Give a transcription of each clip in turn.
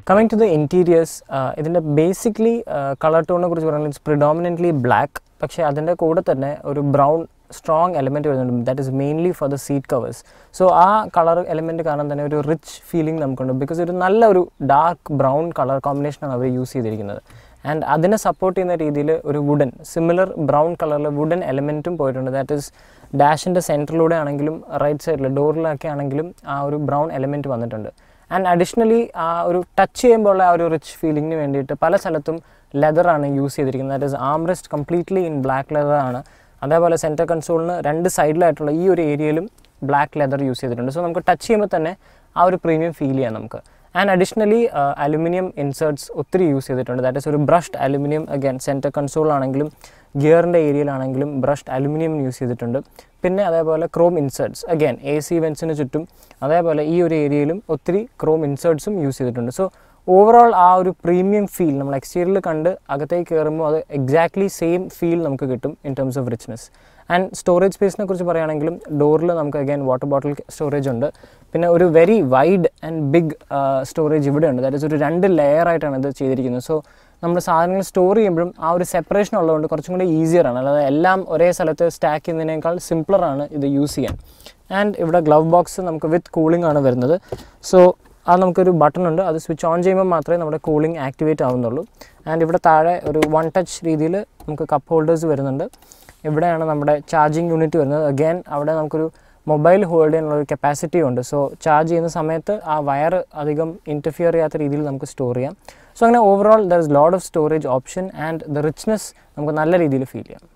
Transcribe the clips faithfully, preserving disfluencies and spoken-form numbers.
Coming to the interiors, uh, ഇതിൻ്റെ basically colour ടോണിനെ കുറിച്ച് പറയുന്നത് ഇറ്റ്സ് പ്രിഡോമിനൻ്റ്ലി ബ്ലാക്ക്, പക്ഷേ അതിൻ്റെ കൂടെ തന്നെ ഒരു ബ്രൗൺ സ്ട്രോങ് എലമെൻറ്റ് വരുന്നുണ്ട്. That is mainly for the seat covers. So ആ കളർ എലമെൻറ്റ് കാരണം തന്നെ ഒരു റിച്ച് ഫീലിംഗ് നമുക്കുണ്ട്, ബിക്കോസ് ഒരു നല്ല ഒരു ഡാർക്ക് ബ്രൗൺ കളർ കോമ്പിനേഷനാണ് അവർ യൂസ് ചെയ്തിരിക്കുന്നത്. ആൻഡ് അതിനെ സപ്പോർട്ട് ചെയ്യുന്ന രീതിയിൽ ഒരു വുഡൻ സിമിലർ ബ്രൗൺ കളറിൽ വുഡൻ എലമെൻറ്റും പോയിട്ടുണ്ട്. ദാറ്റ് ഈസ് ഡാഷിൻ്റെ സെൻറ്ററിലൂടെ ആണെങ്കിലും റൈറ്റ് സൈഡിൽ ഡോറിലൊക്കെ ആണെങ്കിലും ആ ഒരു ബ്രൗൺ എലമെൻറ്റ് വന്നിട്ടുണ്ട്. ആൻഡ് അഡീഷണലി ആ ഒരു ടച്ച് ചെയ്യുമ്പോൾ ആ ഒരു റിച്ച് ഫീലിങ്ങിന് വേണ്ടിയിട്ട് പല സ്ഥലത്തും ലെതറാണ് യൂസ് ചെയ്തിരിക്കുന്നത്. That is armrest completely in black ലെതറാണ്. അതേപോലെ സെൻറ്റർ കൺസോളിന് രണ്ട് സൈഡിലായിട്ടുള്ള ഈ ഒരു ഏരിയയിലും ബ്ലാക്ക് ലെതർ യൂസ് ചെയ്തിട്ടുണ്ട്. സോ നമുക്ക് ടച്ച് ചെയ്യുമ്പോൾ തന്നെ ആ ഒരു പ്രീമിയം ഫീൽ ചെയ്യാം നമുക്ക്. ആൻഡ് അഡീഷണലി അലുമിനിയം ഇൻസേർട്സ് ഒത്തിരി യൂസ് ചെയ്തിട്ടുണ്ട്. ദാറ്റ് ഈസ് ഒരു ബ്രഷ്ഡ് അലുമിനിയം, അഗൈൻ സെൻറ്റർ കൺസോളാണെങ്കിലും ഗിയറിൻ്റെ ഏരിയയിലാണെങ്കിലും ബ്രഷ്ഡ് അലുമിനിയം യൂസ് ചെയ്തിട്ടുണ്ട്. പിന്നെ അതേപോലെ chrome inserts, again A C വെൻസിന് ചുറ്റും അതേപോലെ ഈ ഒരു ഏരിയയിലും ഒത്തിരി ക്രോം ഇൻസേർട്സും യൂസ് ചെയ്തിട്ടുണ്ട്. സോ ഓവറോൾ ആ ഒരു പ്രീമിയം ഫീൽ നമ്മൾ എക്സ്റ്റീരിയറിൽ കണ്ട് അകത്തേക്ക് കയറുമ്പോൾ അത് എക്സാക്ട്ലി സെയിം ഫീൽ നമുക്ക് കിട്ടും in terms of richness. And storage സ്പേസിനെ കുറിച്ച് പറയുകയാണെങ്കിലും ഡോറിൽ നമുക്ക് അഗൈൻ വാട്ടർ ബോട്ടിൽ സ്റ്റോറേജ് ഉണ്ട്. പിന്നെ ഒരു very wide and big storage ഇവിടെ ഉണ്ട്. ദാറ്റ് ഈസ് ഒരു രണ്ട് ലെയർ ആയിട്ടാണ് ഇത് ചെയ്തിരിക്കുന്നത്. സോ നമ്മൾ സാധനങ്ങൾ സ്റ്റോർ ചെയ്യുമ്പോഴും ആ ഒരു സെപ്പറേഷൻ ഉള്ളതുകൊണ്ട് കുറച്ചും കൂടി ഈസിയറാണ്. അല്ലാതെ എല്ലാം ഒരേ സ്ഥലത്ത് സ്റ്റാക്ക് ചെയ്യുന്നതിനേക്കാൾ സിംപ്ലറാണ് ഇത് യൂസ് ചെയ്യാൻ. ആൻഡ് ഇവിടെ ഗ്ലവ് ബോക്സ് നമുക്ക് വിത്ത് കൂളിംഗ് ആണ് വരുന്നത്. സോ അത് നമുക്കൊരു ബട്ടൺ ഉണ്ട്, അത് സ്വിച്ച് ഓൺ ചെയ്യുമ്പോൾ മാത്രമേ നമ്മുടെ കൂളിംഗ് ആക്ടിവേറ്റ് ആവുന്നുള്ളൂ. ആൻഡ് ഇവിടെ താഴെ ഒരു വൺ ടച്ച് രീതിയിൽ നമുക്ക് കപ്പ് ഹോൾഡേഴ്സ് വരുന്നുണ്ട്. ഇവിടെയാണ് നമ്മുടെ ചാർജിങ് യൂണിറ്റ് വരുന്നത്. അഗൈൻ അവിടെ നമുക്കൊരു മൊബൈൽ ഹോൾഡ് ചെയ്യാനുള്ള ഒരു കപ്പാസിറ്റി ഉണ്ട്. സോ ചാർജ് ചെയ്യുന്ന സമയത്ത് ആ വയർ അധികം ഇൻറ്റർഫിയർ ചെയ്യാത്ത രീതിയിൽ നമുക്ക് സ്റ്റോർ ചെയ്യാം. സോ അങ്ങനെ overall there is lot of storage option and the richness നമുക്ക് നല്ല രീതിയിൽ ഫീൽ ചെയ്യാം.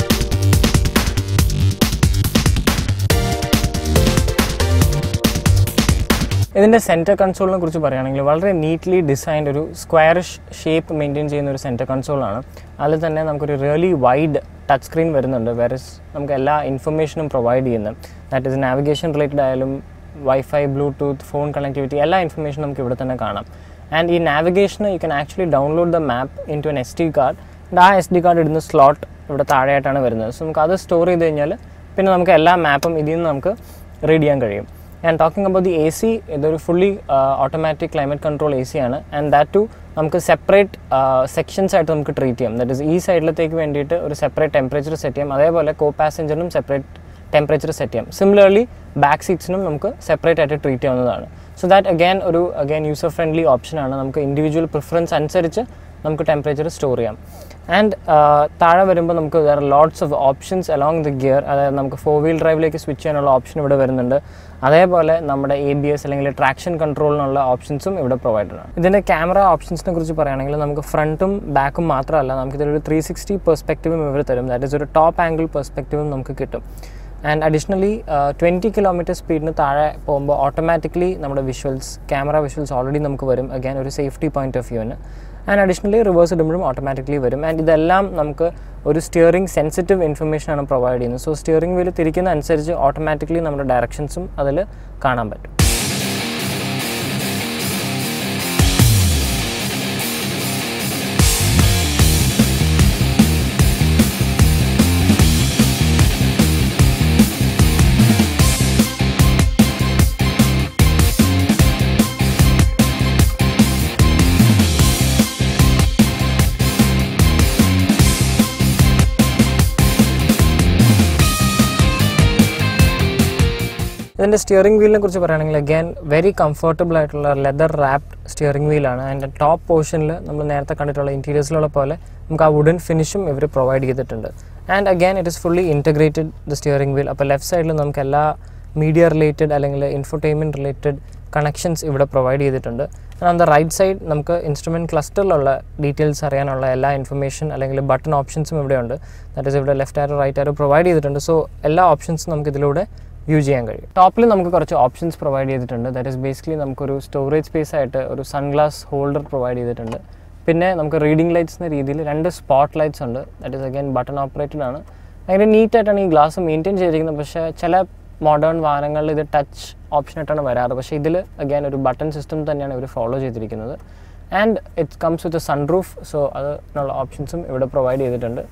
ഇതിൻ്റെ സെൻറ്റർ കൺസോളിനെ കുറിച്ച് പറയുകയാണെങ്കിൽ വളരെ നീറ്റ്ലി ഡിസൈൻഡ് ഒരു സ്ക്വയറിഷ് ഷേപ്പ് മെയിൻറ്റെയിൻ ചെയ്യുന്ന ഒരു സെൻറ്റർ കൺസോളാണ്. അതിൽ തന്നെ നമുക്കൊരു റിയലി വൈഡ് ടച്ച് സ്ക്രീൻ വരുന്നുണ്ട്, വേറസ് നമുക്ക് എല്ലാ ഇൻഫർമേഷനും പ്രൊവൈഡ് ചെയ്യുന്നത്. ദാറ്റ് ഈസ് നാവിഗേഷൻ റിലേറ്റഡ് ആയാലും വൈഫൈ, ബ്ലൂടൂത്ത്, ഫോൺ കണക്ടിവിറ്റി എല്ലാ ഇൻഫർമേഷനും നമുക്ക് ഇവിടെ തന്നെ കാണാം. ആൻഡ് ഈ നാവിഗേഷന് you can actually download the map into an S D card. ആ എസ് ഡി കാർഡ് ഇടുന്ന സ്ലോട്ട് ഇവിടെ താഴെയായിട്ടാണ് വരുന്നത്. സോ നമുക്ക് അത് സ്റ്റോർ ചെയ്ത് കഴിഞ്ഞാൽ പിന്നെ നമുക്ക് എല്ലാ മാപ്പും ഇതിൽ നിന്ന് നമുക്ക് റീഡ് ചെയ്യാൻ കഴിയും. And talking about the A C, ഇതൊരു fully automatic climate control A C ആണ്. ആൻഡ് ദാറ്റ് ടു നമുക്ക് സെപ്പറേറ്റ് സെക്ഷൻസ് ആയിട്ട് നമുക്ക് ട്രീറ്റ് ചെയ്യാം. ദാറ്റ് ഈസ് ഈ സൈഡിലത്തേക്ക് വേണ്ടിയിട്ട് ഒരു സെപ്പറേറ്റ് ടെമ്പറേച്ചർ സെറ്റ് ചെയ്യാം. അതേപോലെ കോ പാസഞ്ചറിനും സെപ്പറേറ്റ് ടെമ്പറേച്ചർ സെറ്റ് ചെയ്യാം. സിമിലർലി ബാക്ക് സീറ്റ്സിനും നമുക്ക് സെപ്പറേറ്റ് ആയിട്ട് ട്രീറ്റ് ചെയ്യാവുന്നതാണ്. സോ ദാറ്റ് അഗൈൻ ഒരു അഗൈൻ യൂസർ ഫ്രണ്ട്ലി ഓപ്ഷനാണ്. നമുക്ക് ഇൻഡിവിജ്വൽ പ്രിഫറൻസ് അനുസരിച്ച് നമുക്ക് ടെമ്പറേച്ചർ സ്റ്റോർ ചെയ്യാം. ആൻഡ് താഴെ വരുമ്പോൾ നമുക്ക് വേറെ lots of options along the gear, അതായത് നമുക്ക് ഫോർ വീൽ ഡ്രൈവിലേക്ക് സ്വിച്ച് ചെയ്യാനുള്ള ഓപ്ഷൻ ഇവിടെ വരുന്നുണ്ട്. അതേപോലെ നമ്മുടെ എ ബി എസ് അല്ലെങ്കിൽ ട്രാക്ഷൻ കൺട്രോളിനുള്ള ഓപ്ഷൻസും ഇവിടെ പ്രൊവൈഡഡ് ആണ്. ഇതിൻ്റെ ക്യാമറ ഓപ്ഷൻസിനെ കുറിച്ച് പറയുകയാണെങ്കിൽ നമുക്ക് ഫ്രണ്ടും ബാക്കും മാത്രമല്ല നമുക്കിതൊരു ത്രീ സിക്സ്റ്റി പെർസ്പെക്റ്റീവും ഇവർ തരും. ദാറ്റ് ഈസ് ഒരു ടോപ്പ് ആംഗിൾ പെർസ്പെക്റ്റീവും നമുക്ക് കിട്ടും. ആൻഡ് അഡീഷണലി ട്വൻറ്റി കിലോമീറ്റർ സ്പീഡിന് താഴെ പോകുമ്പോൾ ഓട്ടോമാറ്റിക്കലി നമ്മുടെ വിഷ്വൽസ് ക്യാമറ വിഷ്വൽസ് ഓൾറെഡി നമുക്ക് വരും, അഗൈൻ ഒരു സേഫ്റ്റി പോയിന്റ് ഓഫ് വ്യൂവിന്. ആൻഡ് അഡീഷണലി റിവേഴ്സ് ഇടുമ്പോഴും ഓട്ടോമാറ്റിക്കലി വരും. ആൻഡ് ഇതെല്ലാം നമുക്ക് ഒരു സ്റ്റിയറിംഗ് സെൻസിറ്റീവ് ഇൻഫർമേഷനാണ് പ്രൊവൈഡ് ചെയ്യുന്നത്. സോ സ്റ്റിയറിംഗ് വീൽ തിരിക്കുന്ന അനുസരിച്ച് ഓട്ടോമാറ്റിക്കലി നമ്മുടെ ഡയറക്ഷൻസും അതിൽ കാണാൻ പറ്റും. ഇതിൻ്റെ സ്റ്റിയറിംഗ് വീലിനെ കുറിച്ച് പറയുകയാണെങ്കിൽ അഗൈൻ വെരി കംഫർട്ടബിൾ ആയിട്ടുള്ള ലെതർ റാപ്ഡ് സ്റ്റിയറിംഗ് വീലാണ്. അതിൻ്റെ ടോപ്പ് പോർഷനിൽ നമ്മൾ നേരത്തെ കണ്ടിട്ടുള്ള ഇൻറ്റീരിയേഴ്സിലുള്ള പോലെ നമുക്ക് ആ വുഡൻ ഫിനിഷും ഇവർ പ്രൊവൈഡ് ചെയ്തിട്ടുണ്ട്. And again it is fully integrated the steering wheel. അപ്പോൾ ലെഫ്റ്റ് സൈഡിൽ നമുക്ക് എല്ലാ മീഡിയ റിലേറ്റഡ് അല്ലെങ്കിൽ ഇൻഫോർടൈൻമെൻറ്റ് റിലേറ്റഡ് കണക്ഷൻസ് ഇവിടെ പ്രൊവൈഡ് ചെയ്തിട്ടുണ്ട്. And on the right side നമുക്ക് ഇൻസ്ട്രുമെൻറ്റ് ക്ലസ്റ്ററിലുള്ള ഡീറ്റെയിൽസ് അറിയാനുള്ള എല്ലാ ഇൻഫർമേഷൻ അല്ലെങ്കിൽ ബട്ടൺ ഓപ്ഷൻസും ഇവിടെയുണ്ട്. ദാറ്റ് ഈസ് ഇവിടെ left arrow right arrow provide ചെയ്തിട്ടുണ്ട്. സോ എല്ലാ ഓപ്ഷൻസും നമുക്ക് ഇതിലൂടെ യൂസ് ചെയ്യാൻ കഴിയും. ടോപ്പിൽ നമുക്ക് കുറച്ച് ഓപ്ഷൻസ് പ്രൊവൈഡ് ചെയ്തിട്ടുണ്ട്. ദാറ്റ് ഈസ് ബേസിക്കലി നമുക്കൊരു സ്റ്റോറേജ് സ്പേസ് ആയിട്ട് ഒരു സൺഗ്ലാസ് ഹോൾഡർ പ്രൊവൈഡ് ചെയ്തിട്ടുണ്ട്. പിന്നെ നമുക്ക് റീഡിംഗ് ലൈറ്റ്സ് എന്ന രീതിയിൽ രണ്ട് സ്പോട്ട് ലൈറ്റ്സ് ഉണ്ട്. That is again button operated ആണ്. ഭയങ്കര നീറ്റായിട്ടാണ് ഈ ഗ്ലാസ് മെയിൻറ്റെയിൻ ചെയ്തിരിക്കുന്നത്. പക്ഷേ ചില മോഡേൺ വാഹനങ്ങളിൽ ഇത് ടച്ച് ഓപ്ഷനായിട്ടാണ് വരാറ്. പക്ഷേ ഇതിൽ അഗൈൻ ഒരു ബട്ടൺ സിസ്റ്റം തന്നെയാണ് ഇവർ ഫോളോ ചെയ്തിരിക്കുന്നത്. And it comes with a sunroof. So അതിനുള്ള ഓപ്ഷൻസും ഇവിടെ പ്രൊവൈഡ് ചെയ്തിട്ടുണ്ട്.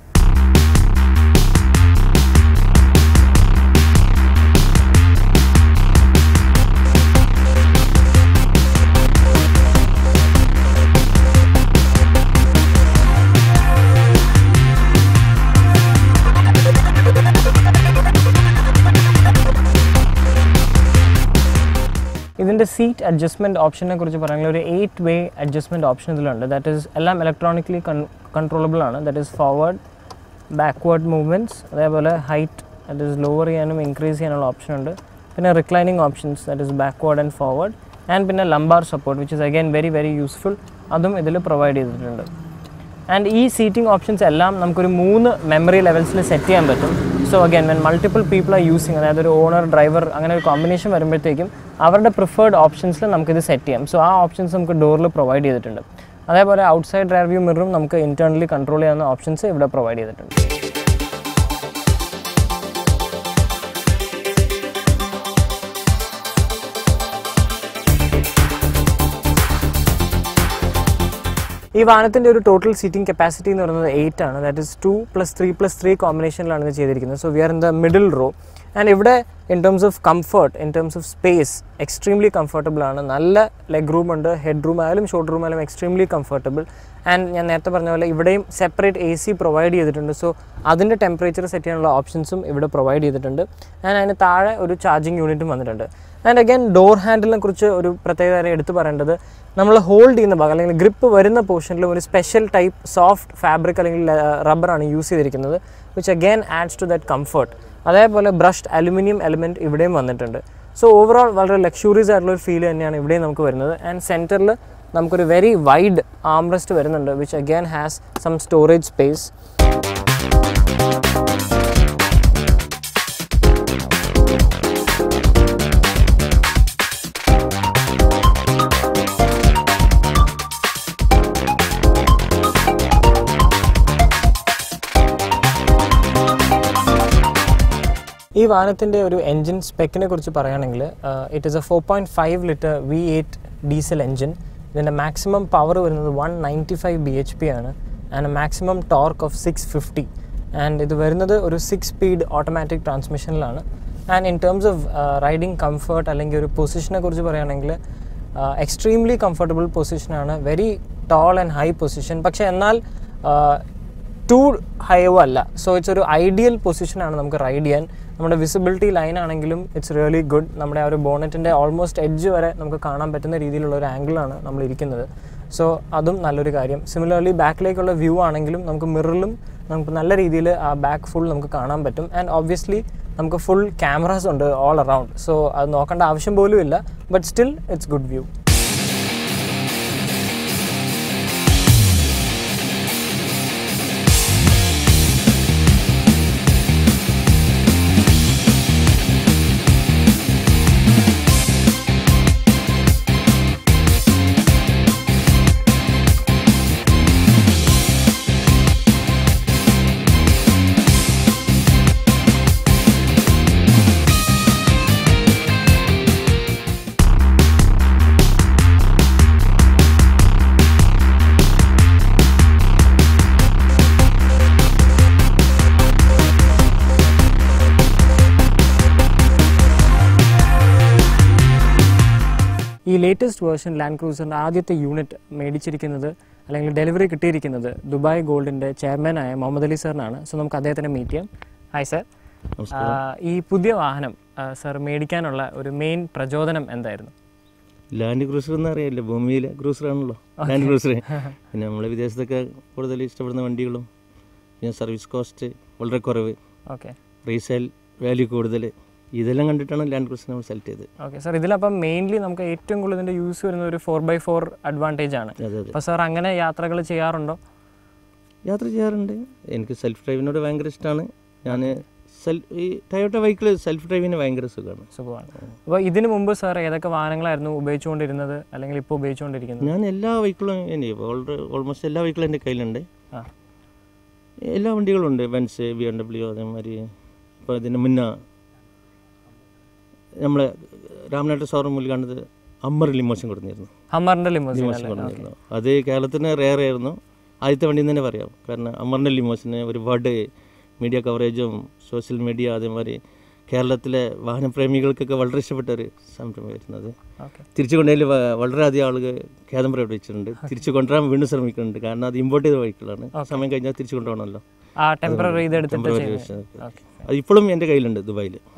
ഇതിൻ്റെ സീറ്റ് അഡ്ജസ്റ്റ്മെൻറ്റ് ഓപ്ഷനെ കുറിച്ച് പറയുകയാണെങ്കിൽ ഒരു എയ്റ്റ് വേ അഡ്ജസ്റ്റ്മെൻറ്റ് ഓപ്ഷൻ ഇതിലുണ്ട്. ദാറ്റ് ഈസ് എല്ലാം ഇലക്ട്രോണിക്കലി കൺ കൺട്രോളബിൾ ആണ്. That is forward backward movements, അതേപോലെ ഹൈറ്റ് ദാറ്റ് ഈസ് ലോവർ ചെയ്യാനും ഇൻക്രീസ് ചെയ്യാനുള്ള ഓപ്ഷൻ ഉണ്ട്. പിന്നെ reclining options that is backward and forward, and പിന്നെ lumbar support which is again very very useful, അതും ഇതിൽ പ്രൊവൈഡ് ചെയ്തിട്ടുണ്ട്. ആൻഡ് ഈ സീറ്റിംഗ് ഓപ്ഷൻസ് എല്ലാം നമുക്കൊരു മൂന്ന് മെമ്മറി ലെവൽസിൽ സെറ്റ് ചെയ്യാൻ പറ്റും. So again when multiple people are using, അതായത് ഒരു ഓണർ ഡ്രൈവർ അങ്ങനെ ഒരു കോമ്പിനേഷൻ വരുമ്പോഴത്തേക്കും അവരുടെ പ്രിഫേർഡ് ഓപ്ഷൻസിൽ നമുക്കിത് സെറ്റ് ചെയ്യാം. സോ ആ ഓപ്ഷൻസ് നമുക്ക് ഡോറിൽ പ്രൊവൈഡ് ചെയ്തിട്ടുണ്ട്. അതേപോലെ ഔട്ട്സൈഡ് ഡ്രൈവ് വ്യൂ മിററും നമുക്ക് ഇൻറ്റേർണലി കൺട്രോൾ ചെയ്യാവുന്ന ഓപ്ഷൻസ് ഇവിടെ പ്രൊവൈഡ് ചെയ്തിട്ടുണ്ട്. ഈ വാഹനത്തിൻ്റെ ഒരു ടോട്ടൽ സീറ്റിംഗ് കപ്പാസിറ്റി എന്ന് പറയുന്നത് എയ്റ്റ് ആണ്. That is two plus three plus three കോമ്പിനേഷനിലാണ് ഇത് ചെയ്തിരിക്കുന്നത്. So we are in the middle row. And ഇവിടെ in terms of comfort, in terms of space extremely comfortable ആണ്. നല്ല ലെഗ് റൂം ഉണ്ട്, ഹെഡ് റൂം ആയാലും ഷോർട്ട് റൂം ആയാലും extremely comfortable. And ഞാൻ നേരത്തെ പറഞ്ഞ പോലെ ഇവിടെയും സെപ്പറേറ്റ് എ സി പ്രൊവൈഡ് ചെയ്തിട്ടുണ്ട്. സോ അതിൻ്റെ ടെമ്പറേച്ചർ സെറ്റ് ചെയ്യാനുള്ള ഓപ്ഷൻസും ഇവിടെ പ്രൊവൈഡ് ചെയ്തിട്ടുണ്ട്. ആൻഡ് അതിന് താഴെ ഒരു ചാർജിങ് യൂണിറ്റും വന്നിട്ടുണ്ട്. ആൻഡ് അഗൈൻ ഡോർ ഹാൻഡിലിനെ കുറിച്ച് ഒരു പ്രത്യേക കാര്യം എടുത്തു പറയേണ്ടത്, നമ്മൾ ഹോൾഡ് ചെയ്യുന്ന ഭാഗം അല്ലെങ്കിൽ ഗ്രിപ്പ് വരുന്ന പോർഷനിൽ ഒരു സ്പെഷ്യൽ ടൈപ്പ് സോഫ്റ്റ് ഫാബ്രിക് അല്ലെങ്കിൽ റബ്ബറാണ് യൂസ് ചെയ്തിരിക്കുന്നത്, which again adds to that comfort. അതേപോലെ ബ്രഷ്ഡ് അലുമിനിയം എലിമെൻറ്റ് ഇവിടെയും വന്നിട്ടുണ്ട്. സോ ഓവറോൾ വളരെ ലക്ഷൂറിയസ് ആയിട്ടുള്ള ഒരു ഫീൽ തന്നെയാണ് ഇവിടെയും നമുക്ക് വരുന്നത്. ആൻഡ് സെൻറ്ററിൽ നമുക്കൊരു വെരി വൈഡ് ആംറെസ്റ്റ് വരുന്നുണ്ട്, which again has some storage space. ഈ വാഹനത്തിൻ്റെ ഒരു എൻജിൻ സ്പെക്കിനെ കുറിച്ച് പറയുകയാണെങ്കിൽ it is a four point five litre V eight diesel engine. ഇതിൻ്റെ മാക്സിമം പവർ വരുന്നത് one ninety five B H P ആണ്, and maximum torque of six fifty. And ഇത് വരുന്നത് ഒരു സിക്സ് സ്പീഡ് ഓട്ടോമാറ്റിക് ട്രാൻസ്മിഷനിലാണ്. And in terms of riding comfort അല്ലെങ്കിൽ ഒരു പൊസിഷനെ കുറിച്ച് പറയുകയാണെങ്കിൽ extremely comfortable പൊസിഷനാണ്. Very tall and high position, പക്ഷേ എന്നാൽ ടു ഹൈവോ അല്ല. സോ ഇറ്റ്സ് ഒരു ഐഡിയൽ പൊസിഷനാണ് നമുക്ക് റൈഡ് ചെയ്യാൻ. നമ്മുടെ വിസിബിലിറ്റി ലൈൻ ആണെങ്കിലും ഇറ്റ്സ് റിയലി ഗുഡ്. നമ്മുടെ ആ ഒരു ബോണറ്റിൻ്റെ ഓൾമോസ്റ്റ് എഡ്ജ് വരെ നമുക്ക് കാണാൻ പറ്റുന്ന രീതിയിലുള്ള ഒരു ആംഗിളാണ് നമ്മൾ ഇരിക്കുന്നത്. സോ അതും നല്ലൊരു കാര്യം. സിമിലർലി ബാക്കിലേക്കുള്ള വ്യൂ ആണെങ്കിലും നമുക്ക് മിററിലും നമുക്ക് നല്ല രീതിയിൽ ആ ബാക്ക് ഫുൾ നമുക്ക് കാണാൻ പറ്റും. ആൻഡ് ഒബ്വിയസ്ലി നമുക്ക് ഫുൾ ക്യാമറാസ് ഉണ്ട് ഓൾ അറൗണ്ട്. സോ അത് നോക്കേണ്ട ആവശ്യം പോലും ഇല്ല, but still it's good view. ഈ ലേറ്റസ്റ്റ് വേർഷൻ ലാൻഡ് ക്രൂസറിൻ്റെ ആദ്യത്തെ യൂണിറ്റ് മേടിച്ചിരിക്കുന്നത് അല്ലെങ്കിൽ ഡെലിവറി കിട്ടിയിരിക്കുന്നത് ദുബായ് ഗോൾഡിൻ്റെ ചെയർമാനായ മുഹമ്മദ് അലി സാറിനാണ്. സോ നമുക്ക് അദ്ദേഹത്തിനെ മീറ്റ് ചെയ്യാം. ഹായ് സാർ, ഈ പുതിയ വാഹനം സാർ മേടിക്കാനുള്ള ഒരു മെയിൻ പ്രചോദനം എന്തായിരുന്നു? ലാൻഡ് ക്രൂസർ എന്ന് അറിയാമല്ലോ, ഭൂമിയിലെ ക്രൂസറാണല്ലോ ലാൻഡ് ക്രൂസർ. പിന്നെ നമ്മൾ വിദേശത്തൊക്കെ കൂടുതൽ ഇഷ്ടപ്പെടുന്ന വണ്ടികളും പിന്നെ സർവീസ് കോസ്റ്റ് വളരെ കുറവ്, ഓക്കെ, റീസെയിൽ വാല്യൂ കൂടുതൽ, ഇതെല്ലാം കണ്ടിട്ടാണ് ലാൻഡ് ക്രൂസർ നമ്മൾ സെലക്ട് ചെയ്തത്. ഓക്കെ സാർ, ഇതിലപ്പം മെയിൻലി നമുക്ക് ഏറ്റവും കൂടുതൽ ഇതിൻ്റെ യൂസ് വരുന്നത് ഒരു ഫോർ ബൈ ഫോർ അഡ്വാൻറ്റേജ് ആണ്. അപ്പോൾ സാർ അങ്ങനെ യാത്രകൾ ചെയ്യാറുണ്ടോ? യാത്ര ചെയ്യാറുണ്ട്. എനിക്ക് സെൽഫ് ഡ്രൈവിനോട് ഭയങ്കര ഇഷ്ടമാണ്. ഞാൻ സെൽഫ് ഈ ടൊയോട്ട വെഹിക്കിൾ സെൽഫ് ഡ്രൈവിന് ഭയങ്കര സുഖമാണ് സുഖമാണ് അപ്പോൾ ഇതിന് മുമ്പ് സാർ ഏതൊക്കെ വാഹനങ്ങളായിരുന്നു ഉപയോഗിച്ചുകൊണ്ടിരുന്നത് അല്ലെങ്കിൽ ഇപ്പോൾ ഉപയോഗിച്ചുകൊണ്ടിരിക്കുന്നത്? ഞാൻ എല്ലാ വെഹിക്കിളും ഓൾമോസ്റ്റ് എല്ലാ വെഹിക്കിളും എൻ്റെ കയ്യിലുണ്ട്. എല്ലാ വണ്ടികളും ഉണ്ട്. ബെൻസ്, ബി എം ഡബ്ല്യു, അതേമാതിരി ഇപ്പോൾ ഇതിന് മുന്നേ നമ്മളെ രാമനാട്ട് ഷോറൂമിൽ കണ്ടത് ഹമ്മർ ലിമോഷൻ കൊടുത്തിരുന്നു. ഹമ്മറിൻ്റെ ലിമോഷൻ കൊടുത്തിരുന്നു. അത് കേരളത്തിന് റെയർ ആയിരുന്നു. ആദ്യത്തെ വണ്ടി തന്നെ പറയാം. കാരണം ഹമ്മറിൻ്റെ ലിമോസിന് ഒരുപാട് മീഡിയ കവറേജും സോഷ്യൽ മീഡിയ അതേമാതിരി കേരളത്തിലെ വാഹനപ്രേമികൾക്കൊക്കെ വളരെ ഇഷ്ടപ്പെട്ട ഒരു സംരംഭമായിരുന്നു. അത് തിരിച്ചു കൊണ്ടുപോയി വളരെയധികം ആളുകൾ ഖേദം പ്രകടിപ്പിച്ചിട്ടുണ്ട്. തിരിച്ചു കൊണ്ടുവരാൻ വീണ്ടും ശ്രമിക്കുന്നുണ്ട്. കാരണം അത് ഇമ്പോർട്ട് ചെയ്ത വെഹിക്കിളാണ്. സമയം കഴിഞ്ഞാൽ തിരിച്ചു കൊണ്ടുപോകണമല്ലോ. അത് ഇപ്പോഴും എൻ്റെ കയ്യിലുണ്ട് ദുബായിൽ.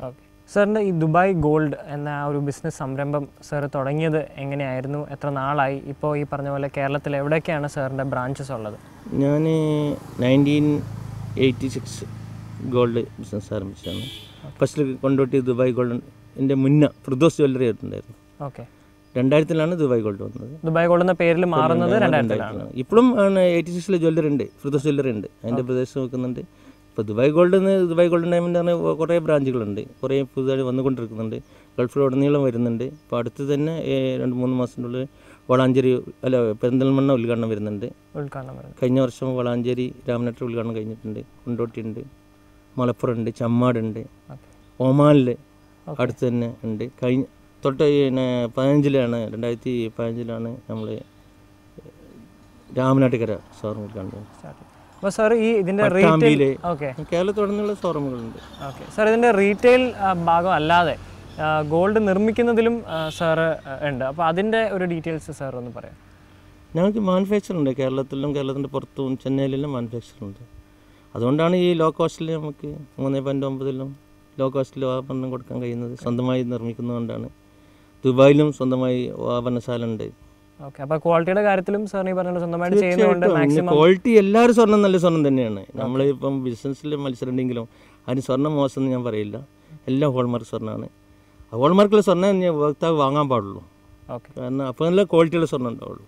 സാറിൻ്റെ ഈ ദുബായ് ഗോൾഡ് എന്ന ആ ഒരു ബിസിനസ് സംരംഭം സാർ തുടങ്ങിയത് എങ്ങനെയായിരുന്നു, എത്ര നാളായി, ഇപ്പോൾ ഈ പറഞ്ഞ പോലെ കേരളത്തിൽ എവിടെയൊക്കെയാണ് സാറിൻ്റെ ബ്രാഞ്ചസ് ഉള്ളത്? ഞാൻ nineteen eighty six gold business ആരംഭിച്ചതാണ്. ഫസ്റ്റിൽ കൊണ്ടോട്ടി ദുബായ് ഗോൾഡ് എൻ്റെ മുന്നേ ഫിർദോസ് ജ്വല്ലറി ആയിട്ടുണ്ടായിരുന്നു. ഓക്കെ. രണ്ടായിരത്തിലാണ് ദുബായ് ഗോൾഡ് വന്നത്. ദുബായ് ഗോൾഡ് എന്ന പേരിൽ മാറുന്നത് രണ്ടായിരത്തിലാണ്. ഇപ്പോഴും എയ്റ്റി സിക്സിലെ ജ്വല്ലറി ഉണ്ട്, ഫിർദോസ് ജ്വല്ലറി ഉണ്ട്, അതിൻ്റെ പ്രദേശം നോക്കുന്നുണ്ട്. ഇപ്പോൾ ദുബായ് ഗോൾഡ് എന്ന് ദുബായ് ഗോൾഡ് ഡയമണ്ട് പറഞ്ഞാൽ കുറേ ബ്രാഞ്ചുകളുണ്ട്, കുറേ പുതുതായി വന്നുകൊണ്ടിരിക്കുന്നുണ്ട്, ഗൾഫിലുടനീളം വരുന്നുണ്ട്. ഇപ്പോൾ അടുത്ത് തന്നെ രണ്ട് മൂന്ന് മാസത്തിനുള്ളിൽ വളാഞ്ചേരി അല്ല പെരിന്തൽമണ്ണ ഉദ്ഘാടനം വരുന്നുണ്ട്. ഉദ്ഘാടനം കഴിഞ്ഞ വർഷം വളാഞ്ചേരി രാമനാട്ട് ഉദ്ഘാടനം കഴിഞ്ഞിട്ടുണ്ട്. കൊണ്ടോട്ടി ഉണ്ട്, മലപ്പുറം ഉണ്ട്, ചമ്മാടുണ്ട്, ഒമാനിൽ അടുത്ത് തന്നെ ഉണ്ട്. കഴിഞ്ഞ തൊട്ട് പിന്നെ പതിനഞ്ചിലാണ് രണ്ടായിരത്തി പതിനഞ്ചിലാണ് നമ്മൾ രാമനാട്ടുകര ഷോറൂം ഉദ്ഘാടനം. അപ്പോൾ സാർ ഈ ഇതിൻ്റെ റീറ്റെയിൽ ഓക്കെ കേരളത്തോടുന്നുള്ള ഷോറൂമുകളുണ്ട്. ഓക്കെ സാർ, ഇതിൻ്റെ റീറ്റെയിൽ ഭാഗം അല്ലാതെ ഗോൾഡ് നിർമ്മിക്കുന്നതിലും സാറ് ഉണ്ട്. അപ്പോൾ അതിൻ്റെ ഒരു ഡീറ്റെയിൽസ് സാർ ഒന്ന് പറയാം. ഞങ്ങൾക്ക് മാനുഫാക്ചർ ഉണ്ട് കേരളത്തിലും, കേരളത്തിൻ്റെ പുറത്തും ചെന്നൈയിലെല്ലാം മാനുഫാക്ചർ ഉണ്ട്. അതുകൊണ്ടാണ് ഈ ലോ കോസ്റ്റിൽ നമുക്ക് മൂന്ന് പോയിൻറ്റ് ഒമ്പതിലും ലോ കോസ്റ്റിൽ ആഭരണം കൊടുക്കാൻ കഴിയുന്നത്. സ്വന്തമായി നിർമ്മിക്കുന്നതുകൊണ്ടാണ്. ദുബായിലും സ്വന്തമായി ആഭരണശാല ഉണ്ട്. ഓക്കെ. അപ്പോൾ ക്വാളിറ്റിയുടെ കാര്യത്തിലും സാർ ഈ പറഞ്ഞ സ്വന്തമായിട്ട് ചെയ്യുന്നതുകൊണ്ട് മാക്സിമം ക്വാളിറ്റി എല്ലാവരും സ്വർണ്ണം നല്ല സ്വർണ്ണം തന്നെയാണ്. നമ്മളിപ്പം ബിസിനസ്സിൽ മത്സരം ഉണ്ടെങ്കിലും അതിന് സ്വർണ്ണം മോശം എന്ന് ഞാൻ പറയില്ല. എല്ലാം ഹോൾമാർക്ക് സ്വർണ്ണമാണ്. ഹോൾമാർക്കുള്ള സ്വർണ്ണം ഞാൻ ഉപഭോക്താവ് വാങ്ങാൻ പാടുള്ളൂ. ഓക്കെ. കാരണം അപ്പോൾ നല്ല ക്വാളിറ്റിയുള്ള സ്വർണ്ണം ഉണ്ടാവുള്ളൂ.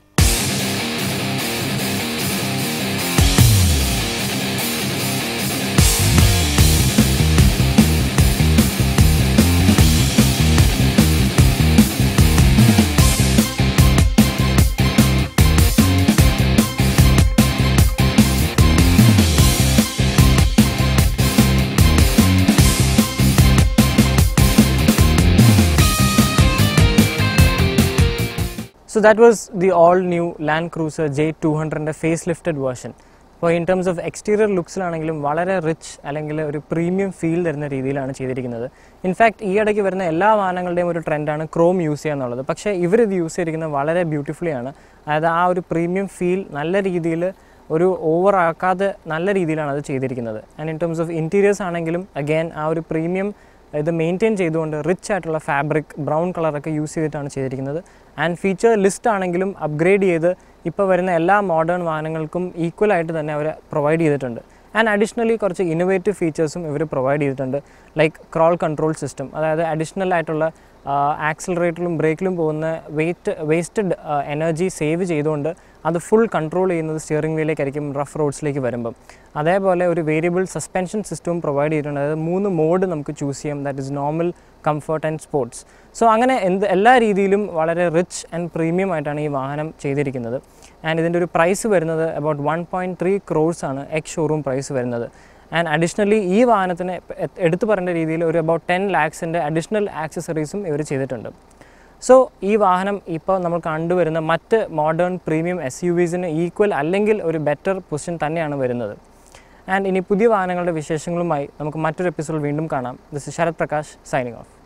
So that was the all-new Land Cruiser J two hundred facelifted version. അപ്പോൾ ഇൻ ടേംസ് ഓഫ് എക്സ്റ്റീരിയർ ലുക്സിലാണെങ്കിലും വളരെ റിച്ച് അല്ലെങ്കിൽ ഒരു പ്രീമിയം ഫീൽ തരുന്ന രീതിയിലാണ് ചെയ്തിരിക്കുന്നത്. ഇൻഫാക്ട് ഈ ഇടയ്ക്ക് വരുന്ന എല്ലാ വാഹനങ്ങളുടെയും ഒരു ട്രെൻഡാണ് ക്രോം യൂസ് ചെയ്യുക എന്നുള്ളത്. പക്ഷേ ഇവരിത് യൂസ് ചെയ്തിരിക്കുന്നത് വളരെ ബ്യൂട്ടിഫുള്ളിയാണ്. അതായത് ആ ഒരു പ്രീമിയം ഫീൽ നല്ല രീതിയിൽ ഒരു ഓവർ ആക്കാതെ നല്ല രീതിയിലാണ് അത് ചെയ്തിരിക്കുന്നത്. And in terms of interiors ആണെങ്കിലും അഗെയിൻ ആ ഒരു പ്രീമിയം ഇത് മെയിൻറ്റെയിൻ ചെയ്തുകൊണ്ട് റിച്ച് ആയിട്ടുള്ള ഫാബ്രിക് ബ്രൗൺ കളറൊക്കെ യൂസ് ചെയ്തിട്ടാണ് ചെയ്തിരിക്കുന്നത്. ആൻഡ് ഫീച്ചർ ലിസ്റ്റ് ആണെങ്കിലും അപ്ഗ്രേഡ് ചെയ്ത് ഇപ്പോൾ വരുന്ന എല്ലാ മോഡേൺ വാഹനങ്ങൾക്കും ഈക്വലായിട്ട് തന്നെ അവർ പ്രൊവൈഡ് ചെയ്തിട്ടുണ്ട്. ആൻഡ് അഡീഷണലി കുറച്ച് ഇന്നോവേറ്റീവ് ഫീച്ചേഴ്സും ഇവർ പ്രൊവൈഡ് ചെയ്തിട്ടുണ്ട്. ലൈക്ക് ക്രോൾ കൺട്രോൾ സിസ്റ്റം, അതായത് അഡീഷണൽ ആയിട്ടുള്ള ആക്സിലറേറ്ററിലും ബ്രേക്കിലും പോകുന്ന വെയിറ്റ് വേസ്റ്റഡ് എനർജി സേവ് ചെയ്തുകൊണ്ട് അത് ഫുൾ കൺട്രോൾ ചെയ്യുന്നത് സ്റ്റിയറിംഗ് വീലിലേക്കായിരിക്കും റഫ് റോഡ്സിലേക്ക് വരുമ്പം. അതേപോലെ ഒരു വേരിയബിൾ സസ്പെൻഷൻ സിസ്റ്റവും പ്രൊവൈഡ് ചെയ്തിട്ടുണ്ട്. അതായത് മൂന്ന് മോഡ് നമുക്ക് ചൂസ് ചെയ്യാം, that is normal, comfort and sports. So അങ്ങനെ എന്ത് എല്ലാ രീതിയിലും വളരെ റിച്ച് ആൻഡ് പ്രീമിയം ആയിട്ടാണ് ഈ വാഹനം ചെയ്തിരിക്കുന്നത്. ആൻഡ് ഇതിൻ്റെ ഒരു പ്രൈസ് വരുന്നത് about one point three crores ആണ് എക്സ് ഷോറൂം പ്രൈസ് വരുന്നത്. ആൻഡ് അഡീഷണലി ഈ വാഹനത്തിന് എടുത്തു പറയേണ്ട രീതിയിൽ ഒരു അബൌട്ട് ടെൻ ലാക്സിൻ്റെ അഡീഷണൽ ആക്സസറീസും ഇവർ ചെയ്തിട്ടുണ്ട്. സോ ഈ വാഹനം ഇപ്പോൾ നമ്മൾ കണ്ടുവരുന്ന മറ്റ് മോഡേൺ പ്രീമിയം എസ് യു വിസിന് ഈക്വൽ അല്ലെങ്കിൽ ഒരു ബെറ്റർ പൊസിഷൻ തന്നെയാണ് വരുന്നത്. ആൻഡ് ഇനി പുതിയ വാഹനങ്ങളുടെ വിശേഷങ്ങളുമായി നമുക്ക് മറ്റൊരു എപ്പിസോഡ് വീണ്ടും കാണാം. This is Sarath Prakash signing of.